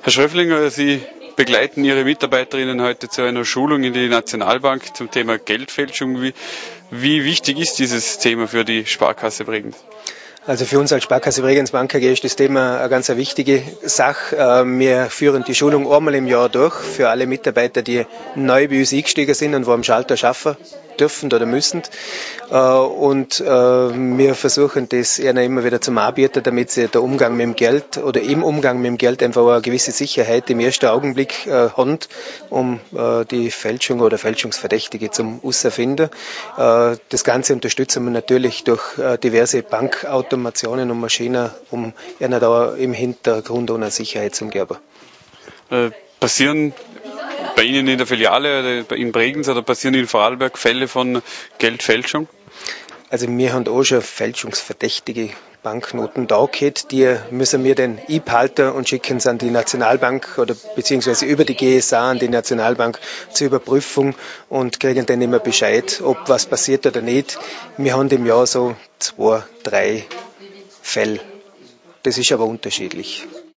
Herr Schröfflinger, Sie begleiten Ihre Mitarbeiterinnen heute zu einer Schulung in die Nationalbank zum Thema Geldfälschung. Wie wichtig ist dieses Thema für die Sparkasse Bregenz? Also für uns als Sparkasse Bregenz Bank AG ist das Thema eine ganz wichtige Sache. Wir führen die Schulung einmal im Jahr durch für alle Mitarbeiter, die neu bei uns eingestiegen sind und wo am Schalter arbeiten dürfen oder müssen. Und wir versuchen das ihnen immer wieder zum Anbieten, damit sie der Umgang mit dem Geld oder im Umgang mit dem Geld einfach eine gewisse Sicherheit im ersten Augenblick haben, um die Fälschung oder Fälschungsverdächtige zum herausfinden. Das Ganze unterstützen wir natürlich durch diverse Bankautomationen und Maschinen, um ihnen da im Hintergrund eine Sicherheit zu geben. Passieren bei Ihnen in der Filiale in Bregenz oder passieren in Vorarlberg Fälle von Geldfälschung? Also wir haben auch schon fälschungsverdächtige Banknoten da gehabt, die müssen wir dann einbehalten und schicken es an die Nationalbank oder beziehungsweise über die GSA an die Nationalbank zur Überprüfung und kriegen dann immer Bescheid, ob was passiert oder nicht. Wir haben im Jahr so 2, 3 Fälle. Das ist aber unterschiedlich.